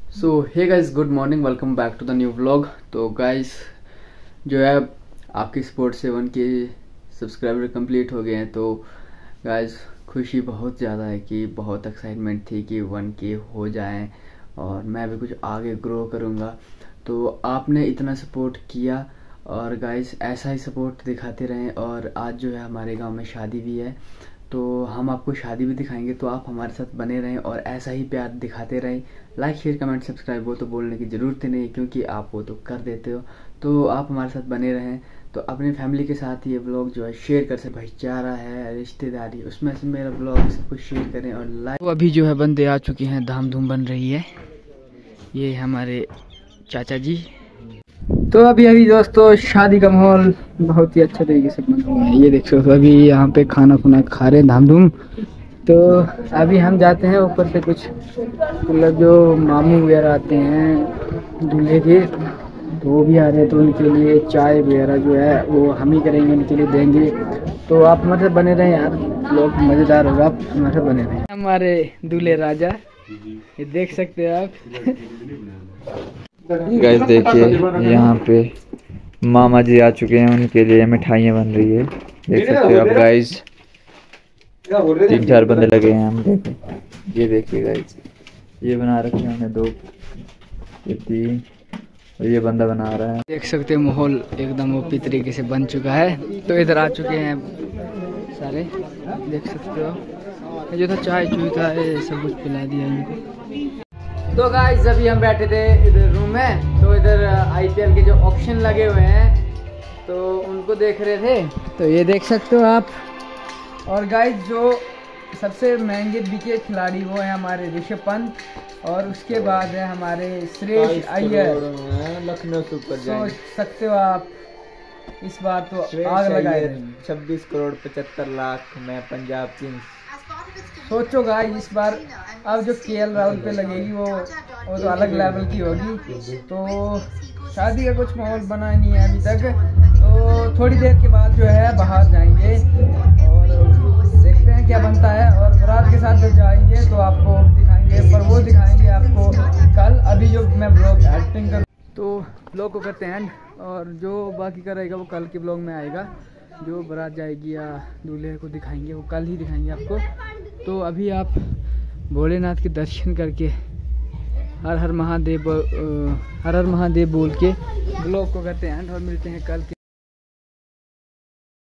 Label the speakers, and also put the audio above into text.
Speaker 1: So hey guys, good morning, welcome back to the new vlog. तो guys जो है आपकी स्पोर्ट 7 के सब्सक्राइबर कंप्लीट हो गए हैं। तो गाइस खुशी बहुत ज़्यादा है कि बहुत एक्साइटमेंट थी कि 1K हो जाएं और मैं भी कुछ आगे ग्रो करूँगा। तो आपने इतना सपोर्ट किया और गाइस ऐसा ही सपोर्ट दिखाते रहें। और आज जो है हमारे गांव में शादी भी है, तो हम आपको शादी भी दिखाएंगे। तो आप हमारे साथ बने रहें और ऐसा ही प्यार दिखाते रहें। लाइक शेयर कमेंट सब्सक्राइब वो तो बोलने की ज़रूरत ही नहीं, क्योंकि आप वो तो कर देते हो। तो आप हमारे साथ बने रहें। तो अपनी फैमिली के साथ ये व्लॉग जो है शेयर कर सकते, भाईचारा है, रिश्तेदारी, उसमें से मेरा व्लॉग सब कुछ शेयर करें और लाइक। तो अभी जो है बंदे आ चुके हैं, धाम धूम बन रही है। ये हमारे चाचा जी। तो अभी दोस्तों शादी का माहौल बहुत ही अच्छे तरीके से बना हुआ है। ये देख सकते हो, अभी यहाँ पे खाना खुना खा रहे हैं धाम धूम। तो अभी हम जाते हैं ऊपर से, कुछ मतलब जो मामू वगैरह आते हैं दूल्हे के, तो वो भी आ रहे हैं। तो उनके लिए चाय वगैरह जो है वो हम ही करेंगे, उनके लिए देंगे। तो आप हमारे साथ बने रहें यार, लोग मज़ेदार होगा, आप हमारे साथ बने रहें। हमारे दूल्हे राजा, ये देख सकते हैं आप।
Speaker 2: गाइस देखिए यहाँ पे मामा जी आ चुके हैं, उनके लिए मिठाइयाँ बन रही है, देख सकते हो आप गाइस। 3-4 बंदे लगे हैं, हम देखिए, ये देखिए गाइस, ये बना रखे हैं हमने 2, ये 3 और ये बंदा बना रहा है।
Speaker 1: देख सकते हैं माहौल एकदम ओपी तरीके से बन चुका है। तो इधर आ चुके हैं सारे, देख सकते हो। ये जो था चाय चुई था, ये सब कुछ पिला दिया इनको। तो गाइस अभी हम बैठे थे इधर रूम में, तो इधर IPL के जो ऑप्शन लगे हुए हैं तो उनको देख रहे थे। तो ये देख सकते हो आप। और गाइस जो सबसे महंगे बिके खिलाड़ी वो है हमारे ऋषभ पंत, और उसके बाद है हमारे श्रेयस अय्यर,
Speaker 2: लखनऊ सुपर
Speaker 1: सोच सकते हो आप। इस बार तो आग लगाए
Speaker 2: 26 करोड़ 75 लाख में पंजाब किंग्स।
Speaker 1: सोचो गाइस इस बार अब जो KL राहुल पे लगेगी वो तो अलग लेवल की होगी। तो शादी का कुछ माहौल बना नहीं है अभी तक, तो थोड़ी देर के बाद जो है बाहर जाएंगे और देखते हैं क्या बनता है। और बारात के साथ जब जाएंगे तो आपको दिखाएंगे, पर वो दिखाएंगे आपको कल। अभी जो मैं ब्लॉग एडिटिंग कर, तो ब्लॉग को करते हैं एंड, और जो बाकी का रहेगा वो कल के ब्लॉग में आएगा। जो बारात जाएगी या दूल्हे को दिखाएंगे वो कल ही दिखाएंगे आपको। तो अभी आप भोलेनाथ के दर्शन करके हर हर महादेव बोल के ब्लॉग को करते हैं और मिलते हैं कल के।